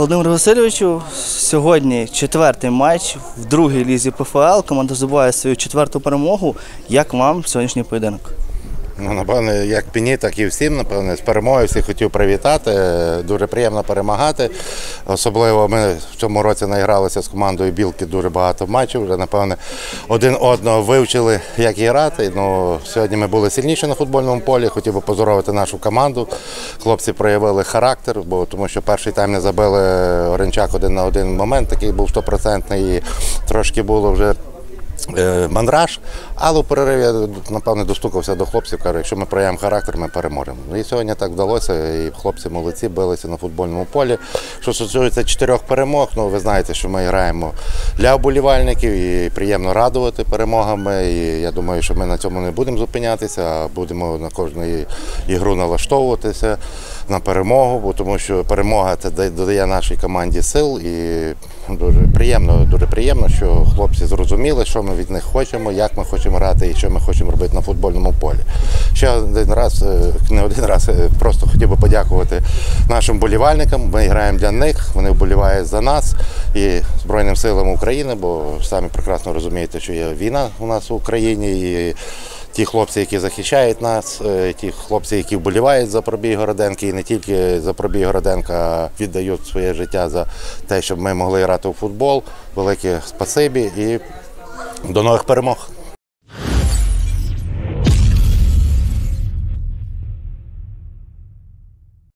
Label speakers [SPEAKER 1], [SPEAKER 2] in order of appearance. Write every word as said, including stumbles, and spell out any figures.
[SPEAKER 1] Володимир Васильовичу, сьогодні четвертий матч в другій лізі ПФЛ. Команда здобуває свою четверту перемогу. Як вам сьогоднішній поєдинок?
[SPEAKER 2] Ну, напевно, як мені, так і всім, напевно, з перемогою всіх хотів привітати. Дуже приємно перемагати. Особливо ми в цьому році наігралися з командою «Білки» дуже багато матчів. Вже, напевно, один одного вивчили, як грати. Ну, сьогодні ми були сильніші на футбольному полі. Хотів би поздоровити нашу команду. Хлопці проявили характер, бо тому що перший тайм не забили Оренчак один на один момент, такий був стопроцентний, і трошки було вже мандраж, але у перериві я, напевно, достукався до хлопців, кажу, якщо ми проявимо характер, ми переможемо. І сьогодні так вдалося, і хлопці молодці, билися на футбольному полі. Що стосується чотирьох перемог, ну ви знаєте, що ми граємо для вболівальників і приємно радувати перемогами. І я думаю, що ми на цьому не будемо зупинятися, а будемо на кожну ігру налаштовуватися на перемогу, бо тому що перемога це додає нашій команді сил, і дуже приємно, дуже приємно, що хлопці зрозуміли, що ми від них хочемо, як ми хочемо грати і що ми хочемо робити на футбольному полі. Ще один раз, не один раз, просто хотів би подякувати нашим вболівальникам. Ми граємо для них, вони вболівають за нас і Збройним силам України, бо самі прекрасно розумієте, що є війна у нас в Україні. І ті хлопці, які захищають нас, ті хлопці, які вболівають за Пробій Городенки, і не тільки за Пробій Городенка, а віддають своє життя за те, щоб ми могли грати у футбол. Велике спасибі і до нових перемог!